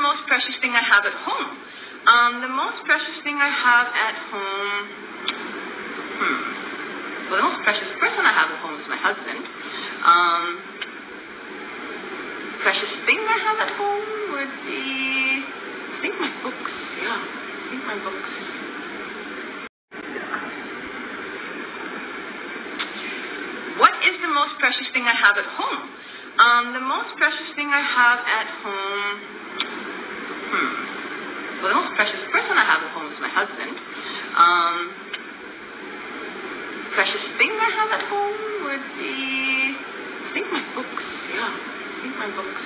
most precious thing I have at home? The most precious thing I have at home. Well, the most precious person I have at home is my husband. Precious thing I have at home would be, I think my books. Yeah, I think my books. What is the most precious thing I have at home? The most precious thing I have at home. Well, the most precious person I have at home is my husband. Precious thing I have at home would be, I think my books. Yeah, I think my books.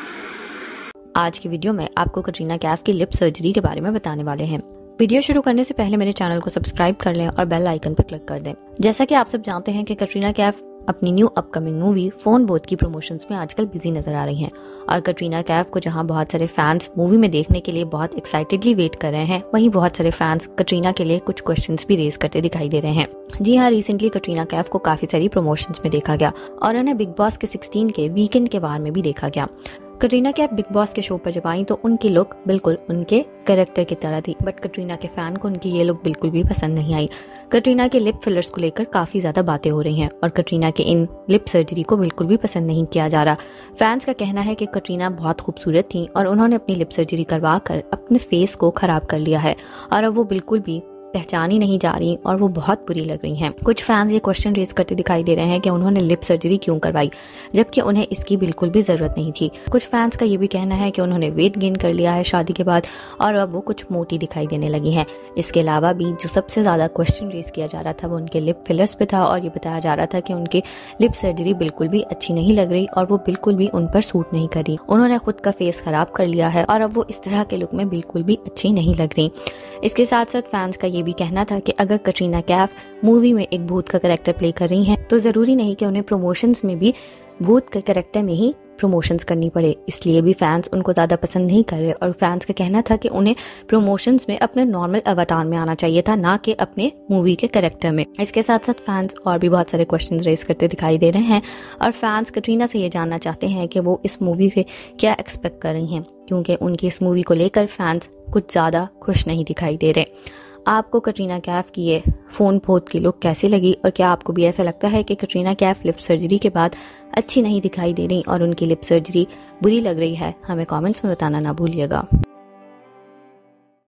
आज की video में आपको कटरीना कैफ की lip surgery के बारे में बताने वाले हैं। वीडियो शुरू करने से पहले मेरे चैनल को सब्सक्राइब कर लें और बेल आइकन पर क्लिक कर दें। जैसा कि आप सब जानते हैं कि कटरीना कैफ अपनी new upcoming movie Phone Bhoot की प्रमोशंस में आजकल बिजी नजर आ रही हैं और कटरीना कैफ को जहां बहुत सारे फैंस मूवी में देखने के लिए बहुत एक्साइटेडली वेट कर रहे हैं, वहीं बहुत सारे फैंस कटरीना के लिए कुछ क्वेश्चंस भी रेज करते दिखाई दे रहे हैं। जी हाँ, रिसेंटली कटरीना कैफ को काफी सारी प्रमोशंस में देखा गया और उन्हें बिग बॉस के 16 के वीकेंड के बार में भी देखा गया। कटरीना कैफ बिग बॉस के शो पर जब आई तो उनकी लुक बिल्कुल उनके कैरेक्टर की तरह थी, बट कटरीना के फैन को उनकी ये लुक बिल्कुल भी पसंद नहीं आई। कटरीना के लिप फिलर्स को लेकर काफी ज्यादा बातें हो रही हैं और कटरीना के इन लिप सर्जरी को बिल्कुल भी पसंद नहीं किया जा रहा। फैंस का कहना है कि कटरीना बहुत खूबसूरत थी और उन्होंने अपनी लिप सर्जरी करवा कर अपने फेस को खराब कर लिया है और अब वो बिल्कुल भी पहचानी नहीं जा रही और वो बहुत बुरी लग रही हैं। कुछ फैंस ये क्वेश्चन रेज करते दिखाई दे रहे हैं कि उन्होंने लिप सर्जरी क्यों करवाई, जबकि उन्हें इसकी बिल्कुल भी जरूरत नहीं थी। कुछ फैंस का ये भी कहना है कि उन्होंने वेट गेन कर लिया है शादी के बाद और अब वो कुछ मोटी दिखाई देने लगी हैं। इसके अलावा भी जो सबसे ज्यादा क्वेश्चन रेज किया जा रहा था वो उनके लिप फिलर्स पे था और ये बताया जा रहा था कि उनकी लिप सर्जरी बिल्कुल भी अच्छी नहीं लग रही और वो बिल्कुल भी उन पर सूट नहीं करी। उन्होंने खुद का फेस खराब कर लिया है और अब वो इस तरह के लुक में बिल्कुल भी अच्छी नहीं लग रही। इसके साथ साथ फैंस का ये भी कहना था कि अगर कटरीना कैफ मूवी में एक भूत का कैरेक्टर प्ले कर रही हैं तो जरूरी नहीं कि उन्हें प्रमोशंस में भी भूत के कैरेक्टर में ही प्रमोशंस करनी पड़े, इसलिए भी फैंस उनको ज्यादा पसंद नहीं कर रहे और फैंस का कहना था कि उन्हें प्रमोशंस में अपने नॉर्मल अवतार में आना चाहिए था, ना कि अपने मूवी के कैरेक्टर में। इसके साथ साथ फैंस और भी बहुत सारे क्वेश्चन रेज करते दिखाई दे रहे हैं और फैंस कटरीना से ये जानना चाहते हैं कि वो इस मूवी से क्या एक्सपेक्ट कर रही हैं, क्योंकि उनकी इस मूवी को लेकर फैंस कुछ ज्यादा खुश नहीं दिखाई दे रहे। आपको कटरीना कैफ की ये फोन पोथ की लुक कैसी लगी और क्या आपको भी ऐसा लगता है कि कटरीना कैफ लिप सर्जरी के बाद अच्छी नहीं दिखाई दे रही और उनकी लिप सर्जरी बुरी लग रही है? हमें कमेंट्स में बताना ना भूलिएगा।